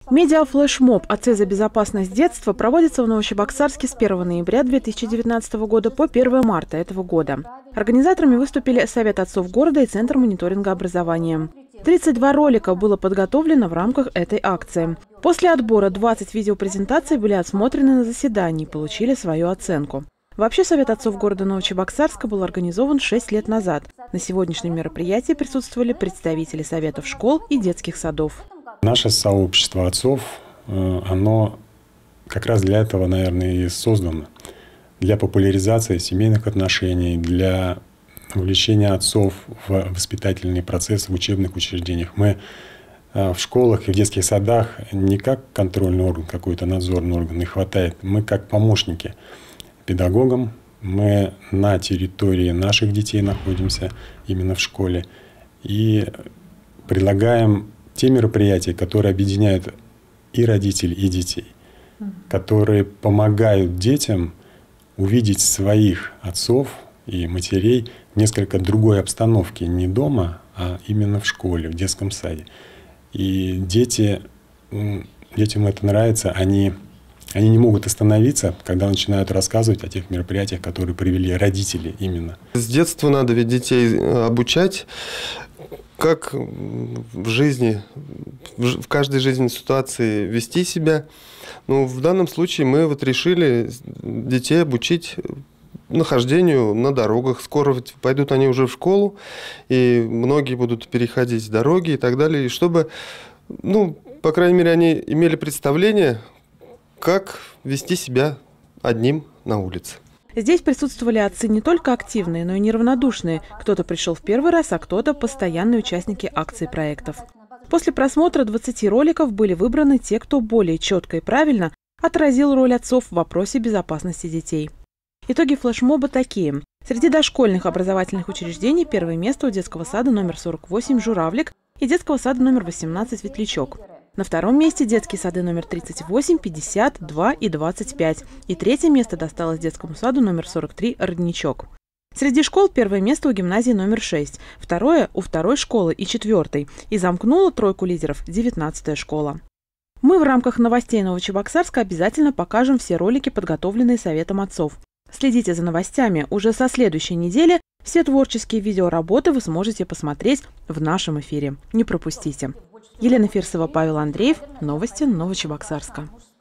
Медиафлешмоб «Отцы за безопасность детства» проводится в Новочебоксарске с 1 ноября 2019 года по 1 марта этого года. Организаторами выступили Совет отцов города и Центр мониторинга образования. 32 ролика было подготовлено в рамках этой акции. После отбора 20 видеопрезентаций были отсмотрены на заседании и получили свою оценку. Вообще Совет отцов города Новочебоксарска был организован 6 лет назад. На сегодняшнем мероприятии присутствовали представители советов школ и детских садов. Наше сообщество отцов, оно как раз для этого, наверное, и создано. Для популяризации семейных отношений, для вовлечения отцов в воспитательный процесс в учебных учреждениях. Мы в школах и в детских садах не как контрольный орган, какой-то надзорный орган не хватает. Мы как помощники педагогам, мы на территории наших детей находимся, именно в школе, и предлагаем те мероприятия, которые объединяют и родителей, и детей, которые помогают детям увидеть своих отцов и матерей в несколько другой обстановке, не дома, а именно в школе, в детском саде. И детям это нравится, они не могут остановиться, когда начинают рассказывать о тех мероприятиях, которые провели родители именно. С детства надо ведь детей обучать, как в жизни, в каждой жизненной ситуации вести себя. Ну, в данном случае мы вот решили детей обучить нахождению на дорогах. Скоро пойдут они уже в школу, и многие будут переходить дороги и так далее. И чтобы, ну, по крайней мере, они имели представление, как вести себя одним на улице. Здесь присутствовали отцы не только активные, но и неравнодушные. Кто-то пришел в первый раз, а кто-то – постоянные участники акций и проектов. После просмотра 20 роликов были выбраны те, кто более четко и правильно отразил роль отцов в вопросе безопасности детей. Итоги флешмоба такие. Среди дошкольных образовательных учреждений первое место у детского сада номер 48 «Журавлик» и детского сада номер 18 «Ветлячок». На втором месте детские сады номер 38, 52 и 25. И третье место досталось детскому саду номер 43 «Родничок». Среди школ первое место у гимназии номер 6, второе у второй школы и четвертой. И замкнула тройку лидеров 19-я школа. Мы в рамках новостей Новочебоксарска обязательно покажем все ролики, подготовленные Советом отцов. Следите за новостями. Уже со следующей недели все творческие видеоработы вы сможете посмотреть в нашем эфире. Не пропустите. Елена Фирсова, Павел Андреев. Новости Новочебоксарска.